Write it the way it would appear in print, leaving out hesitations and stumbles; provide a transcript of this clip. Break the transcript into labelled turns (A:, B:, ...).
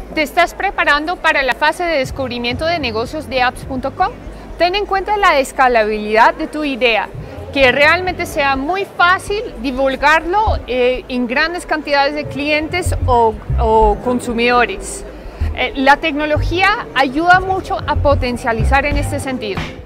A: ¿Te estás preparando para la fase de descubrimiento de negocios de apps.com? Ten en cuenta la escalabilidad de tu idea, que realmente sea muy fácil divulgarlo en grandes cantidades de clientes o consumidores. La tecnología ayuda mucho a potencializar en este sentido.